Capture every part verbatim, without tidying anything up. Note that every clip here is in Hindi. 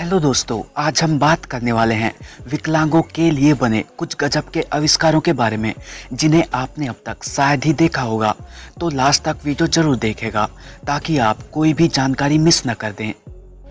हेलो दोस्तों, आज हम बात करने वाले हैं विकलांगों के लिए बने कुछ गजब के आविष्कारों के बारे में जिन्हें आपने अब तक शायद ही देखा होगा। तो लास्ट तक वीडियो जरूर देखेगा ताकि आप कोई भी जानकारी मिस न कर दें।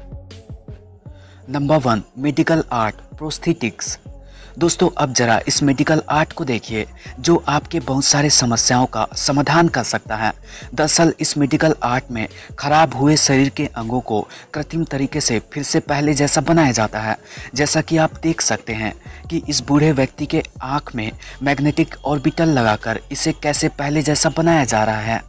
Number one, medical art prosthetics. दोस्तों, अब जरा इस मेडिकल आर्ट को देखिए जो आपके बहुत सारे समस्याओं का समाधान कर सकता है। दरअसल इस मेडिकल आर्ट में खराब हुए शरीर के अंगों को कृत्रिम तरीके से फिर से पहले जैसा बनाया जाता है। जैसा कि आप देख सकते हैं कि इस बूढ़े व्यक्ति के आँख में मैग्नेटिक ऑर्बिटल लगाकर इसे कैसे पहले जैसा बनाया जा रहा है।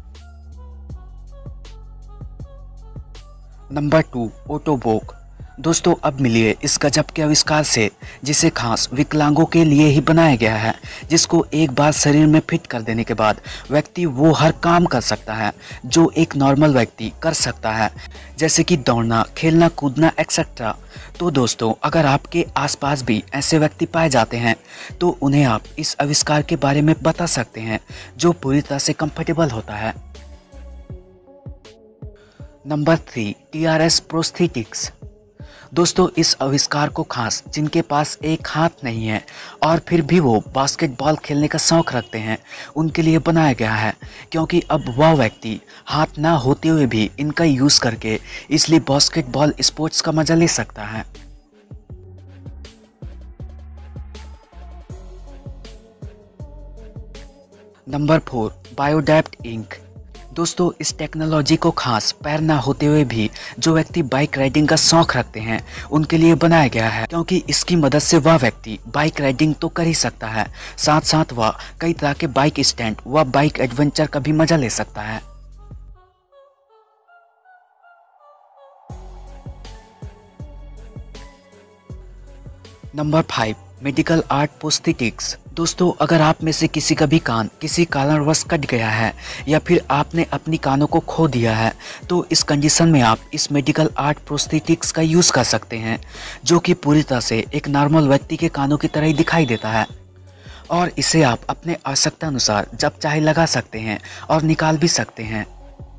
Number two, Ottobock. दोस्तों, अब मिलिए इस गजब के आविष्कार से जिसे खास विकलांगों के लिए ही बनाया गया है, जिसको एक बार शरीर में फिट कर देने के बाद व्यक्ति वो हर काम कर सकता है जो एक नॉर्मल व्यक्ति कर सकता है, जैसे कि दौड़ना, खेलना, कूदना एक्सेट्रा। तो दोस्तों, अगर आपके आसपास भी ऐसे व्यक्ति पाए जाते हैं तो उन्हें आप इस आविष्कार के बारे में बता सकते हैं जो पूरी तरह से कंफर्टेबल होता है। Number three, T R S prosthetics. दोस्तों, इस आविष्कार को खास जिनके पास एक हाथ नहीं है और फिर भी वो बास्केटबॉल खेलने का शौक रखते हैं उनके लिए बनाया गया है, क्योंकि अब वह व्यक्ति हाथ ना होते हुए भी इनका यूज़ करके इसलिए बास्केटबॉल स्पोर्ट्स का मजा ले सकता है। Number four, Biodapt Inc. दोस्तों, इस टेक्नोलॉजी को खास पैर ना होते हुए भी जो व्यक्ति बाइक राइडिंग का शौक रखते हैं उनके लिए बनाया गया है, क्योंकि इसकी मदद से वह व्यक्ति बाइक राइडिंग तो कर ही सकता है, साथ साथ वह कई तरह के बाइक स्टैंड व बाइक एडवेंचर का भी मजा ले सकता है। Number five, medical art prosthetics. दोस्तों, अगर आप में से किसी का भी कान किसी कारणवश कट गया है या फिर आपने अपनी कानों को खो दिया है तो इस कंडीशन में आप इस मेडिकल आर्ट प्रोस्थेटिक्स का यूज़ कर सकते हैं, जो कि पूरी तरह से एक नॉर्मल व्यक्ति के कानों की तरह ही दिखाई देता है और इसे आप अपने आवश्यकता अनुसार जब चाहे लगा सकते हैं और निकाल भी सकते हैं।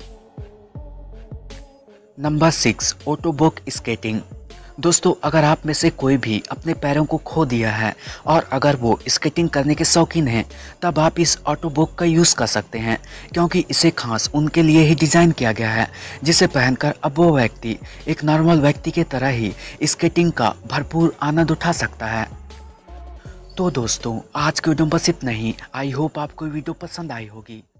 Number six, Ottobock skating. दोस्तों, अगर आप में से कोई भी अपने पैरों को खो दिया है और अगर वो स्केटिंग करने के शौकीन हैं तब आप इस ऑटोबोक का यूज़ कर सकते हैं, क्योंकि इसे खास उनके लिए ही डिज़ाइन किया गया है, जिसे पहनकर अब वो व्यक्ति एक नॉर्मल व्यक्ति की तरह ही स्केटिंग का भरपूर आनंद उठा सकता है। तो दोस्तों, आज की वीडियो बस इतना ही। आई होप आपको वीडियो पसंद आई होगी।